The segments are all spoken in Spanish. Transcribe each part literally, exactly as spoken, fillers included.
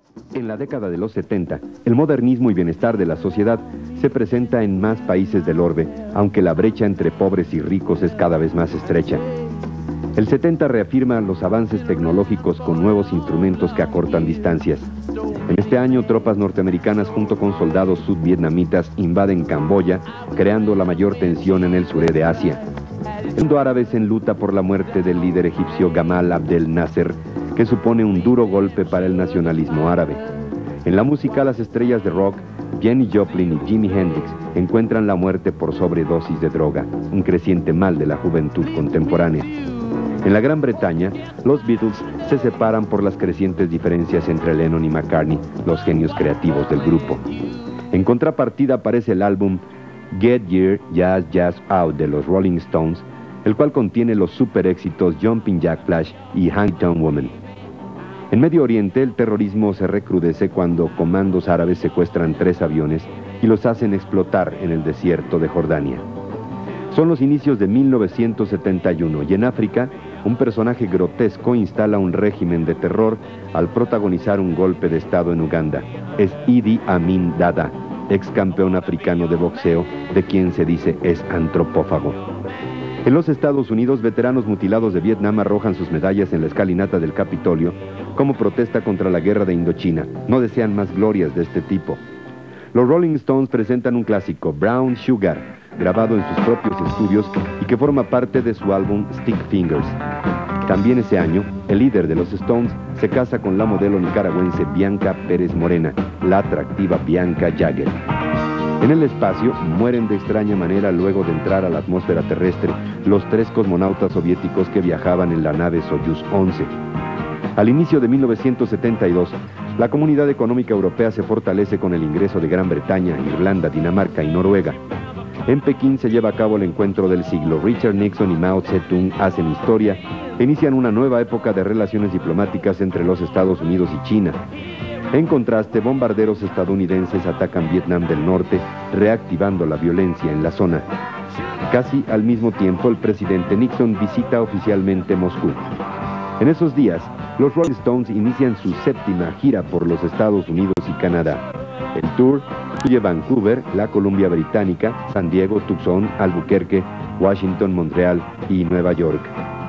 En la década de los setenta, el modernismo y bienestar de la sociedad se presenta en más países del orbe, aunque la brecha entre pobres y ricos es cada vez más estrecha. El setenta reafirma los avances tecnológicos con nuevos instrumentos que acortan distancias. En este año, tropas norteamericanas junto con soldados sudvietnamitas invaden Camboya, creando la mayor tensión en el sureste de Asia. El mundo árabe se enluta por la muerte del líder egipcio Gamal Abdel Nasser, que supone un duro golpe para el nacionalismo árabe. En la música, las estrellas de rock, Janis Joplin y Jimi Hendrix, encuentran la muerte por sobredosis de droga, un creciente mal de la juventud contemporánea. En la Gran Bretaña, los Beatles se separan por las crecientes diferencias entre Lennon y McCartney, los genios creativos del grupo. En contrapartida aparece el álbum Get Your Jazz Jazz Out de los Rolling Stones, el cual contiene los super éxitos Jumping Jack Flash y Hangtown Woman. En Medio Oriente, el terrorismo se recrudece cuando comandos árabes secuestran tres aviones y los hacen explotar en el desierto de Jordania. Son los inicios de mil novecientos setenta y uno y en África, un personaje grotesco instala un régimen de terror al protagonizar un golpe de estado en Uganda. Es Idi Amin Dada, ex campeón africano de boxeo, de quien se dice es antropófago. En los Estados Unidos, veteranos mutilados de Vietnam arrojan sus medallas en la escalinata del Capitolio como protesta contra la guerra de Indochina. No desean más glorias de este tipo. Los Rolling Stones presentan un clásico, Brown Sugar, grabado en sus propios estudios y que forma parte de su álbum Stick Fingers. También ese año, el líder de los Stones se casa con la modelo nicaragüense Bianca Pérez Morena, la atractiva Bianca Jagger. En el espacio, mueren de extraña manera luego de entrar a la atmósfera terrestre los tres cosmonautas soviéticos que viajaban en la nave Soyuz once. Al inicio de mil novecientos setenta y dos, la Comunidad Económica Europea se fortalece con el ingreso de Gran Bretaña, Irlanda, Dinamarca y Noruega. En Pekín se lleva a cabo el encuentro del siglo. Richard Nixon y Mao Zedong hacen historia e inician una nueva época de relaciones diplomáticas entre los Estados Unidos y China. En contraste, bombarderos estadounidenses atacan Vietnam del Norte, reactivando la violencia en la zona. Casi al mismo tiempo, el presidente Nixon visita oficialmente Moscú. En esos días, los Rolling Stones inician su séptima gira por los Estados Unidos y Canadá. El tour incluye Vancouver, la Columbia Británica, San Diego, Tucson, Albuquerque, Washington, Montreal y Nueva York.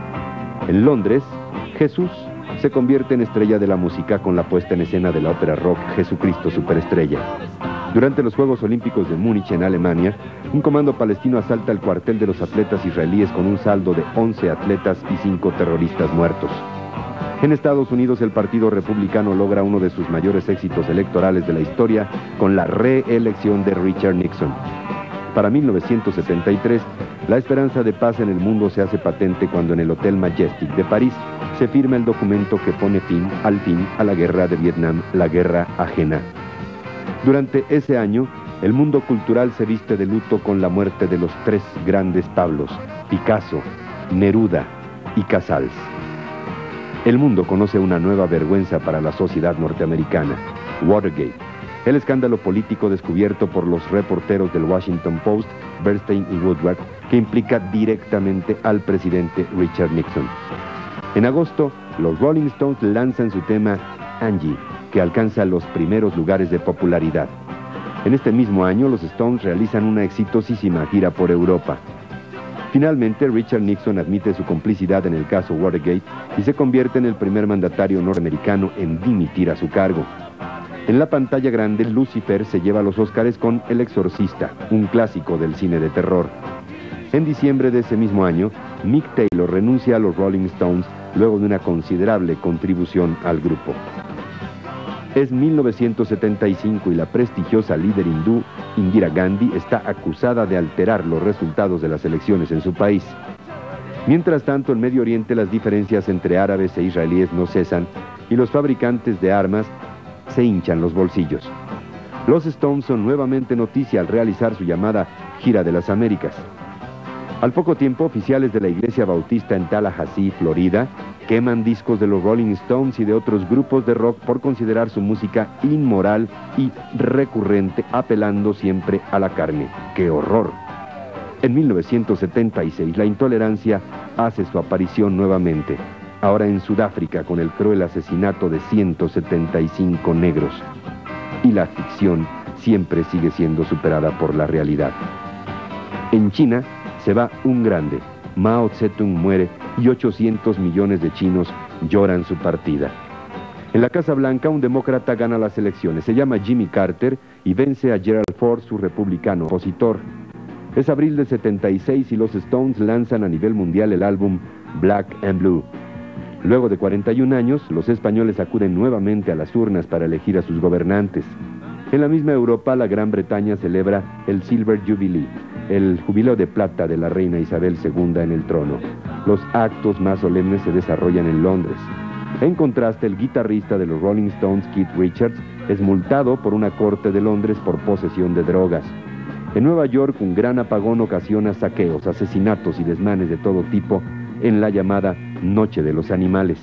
En Londres, Jesús se convierte en estrella de la música con la puesta en escena de la ópera rock Jesucristo Superestrella. Durante los Juegos Olímpicos de Múnich, en Alemania, un comando palestino asalta el cuartel de los atletas israelíes con un saldo de once atletas y cinco terroristas muertos. En Estados Unidos, el Partido Republicano logra uno de sus mayores éxitos electorales de la historia con la reelección de Richard Nixon. Para mil novecientos setenta y tres, la esperanza de paz en el mundo se hace patente cuando en el Hotel Majestic de París se firma el documento que pone fin al fin a la guerra de Vietnam, la guerra ajena. Durante ese año, el mundo cultural se viste de luto con la muerte de los tres grandes Pablos, Picasso, Neruda y Casals. El mundo conoce una nueva vergüenza para la sociedad norteamericana, Watergate, el escándalo político descubierto por los reporteros del Washington Post, Bernstein y Woodward, que implica directamente al presidente Richard Nixon. En agosto, los Rolling Stones lanzan su tema Angie, que alcanza los primeros lugares de popularidad. En este mismo año, los Stones realizan una exitosísima gira por Europa. Finalmente, Richard Nixon admite su complicidad en el caso Watergate y se convierte en el primer mandatario norteamericano en dimitir a su cargo. En la pantalla grande, Lucifer se lleva los Óscares con El Exorcista, un clásico del cine de terror. En diciembre de ese mismo año, Mick Taylor renuncia a los Rolling Stones luego de una considerable contribución al grupo. Es mil novecientos setenta y cinco y la prestigiosa líder hindú Indira Gandhi está acusada de alterar los resultados de las elecciones en su país. Mientras tanto, en Medio Oriente las diferencias entre árabes e israelíes no cesan y los fabricantes de armas se hinchan los bolsillos. Los Stones son nuevamente noticia al realizar su llamada Gira de las Américas. Al poco tiempo, oficiales de la Iglesia Bautista en Tallahassee, Florida, queman discos de los Rolling Stones y de otros grupos de rock por considerar su música inmoral y recurrente, apelando siempre a la carne. ¡Qué horror! En mil novecientos setenta y seis, la intolerancia hace su aparición nuevamente. ahora en Sudáfrica con el cruel asesinato de ciento setenta y cinco negros. Y la ficción siempre sigue siendo superada por la realidad. En China se va un grande. Mao Zedong muere y ochocientos millones de chinos lloran su partida. En la Casa Blanca, un demócrata gana las elecciones. Se llama Jimmy Carter y vence a Gerald Ford, su republicano opositor. Es abril de setenta y seis y los Stones lanzan a nivel mundial el álbum Black and Blue. Luego de cuarenta y un años, los españoles acuden nuevamente a las urnas para elegir a sus gobernantes. En la misma Europa, la Gran Bretaña celebra el Silver Jubilee, el jubileo de plata de la reina Isabel segunda en el trono. Los actos más solemnes se desarrollan en Londres. En contraste, el guitarrista de los Rolling Stones, Keith Richards, es multado por una corte de Londres por posesión de drogas. En Nueva York, un gran apagón ocasiona saqueos, asesinatos y desmanes de todo tipo en la llamada Noche de los Animales.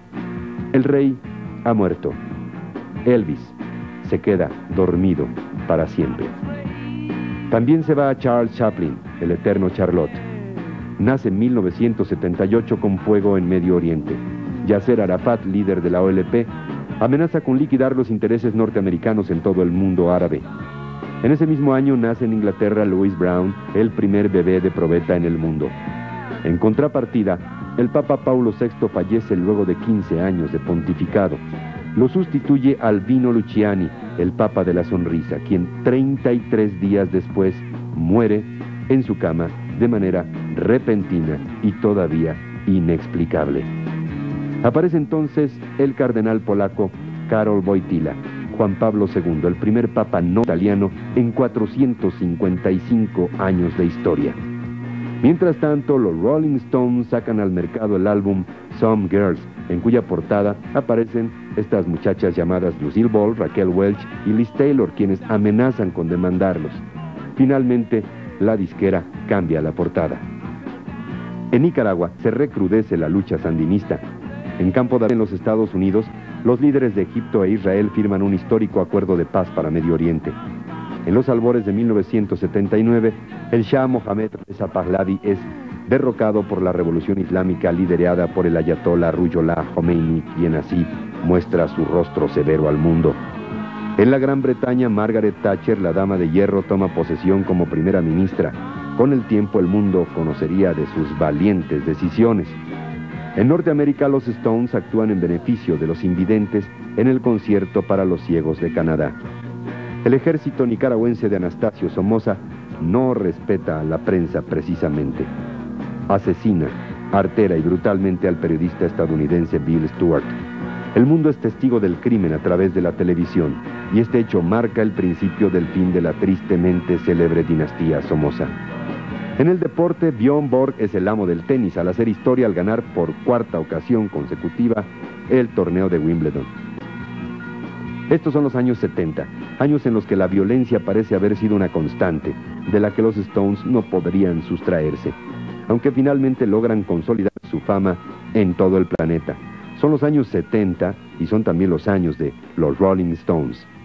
El rey ha muerto. Elvis se queda dormido para siempre. También se va a Charles Chaplin, el eterno Charlotte. Nace en mil novecientos setenta y ocho con fuego en Medio Oriente. Yasser Arafat, líder de la O L P, amenaza con liquidar los intereses norteamericanos en todo el mundo árabe. En ese mismo año nace en Inglaterra Louis Brown, el primer bebé de probeta en el mundo. En contrapartida, el Papa Paulo sexto fallece luego de quince años de pontificado. Lo sustituye Albino Luciani, el Papa de la Sonrisa, quien treinta y tres días después muere en su cama de manera repentina y todavía inexplicable. Aparece entonces el cardenal polaco Karol Wojtyła, Juan Pablo segundo, el primer papa no italiano en cuatrocientos cincuenta y cinco años de historia. Mientras tanto, los Rolling Stones sacan al mercado el álbum Some Girls, en cuya portada aparecen estas muchachas llamadas Lucille Ball, Raquel Welch y Liz Taylor, quienes amenazan con demandarlos. Finalmente, la disquera cambia la portada. En Nicaragua se recrudece la lucha sandinista. En Campo David, en los Estados Unidos, los líderes de Egipto e Israel firman un histórico acuerdo de paz para Medio Oriente. En los albores de mil novecientos setenta y nueve, el Shah Mohammad Reza Pahlavi es derrocado por la revolución islámica liderada por el ayatollah Ruhollah Khomeini, quien así muestra su rostro severo al mundo. En la Gran Bretaña, Margaret Thatcher, la dama de hierro, toma posesión como primera ministra. Con el tiempo, el mundo conocería de sus valientes decisiones. En Norteamérica, los Stones actúan en beneficio de los invidentes en el concierto para los ciegos de Canadá. El ejército nicaragüense de Anastasio Somoza no respeta a la prensa precisamente. Asesina, artera y brutalmente al periodista estadounidense Bill Stewart. El mundo es testigo del crimen a través de la televisión, y este hecho marca el principio del fin de la tristemente célebre dinastía Somoza. En el deporte, Björn Borg es el amo del tenis al hacer historia al ganar por cuarta ocasión consecutiva el torneo de Wimbledon. Estos son los años setenta, años en los que la violencia parece haber sido una constante, de la que los Stones no podrían sustraerse, aunque finalmente logran consolidar su fama en todo el planeta. Son los años setenta y son también los años de los Rolling Stones.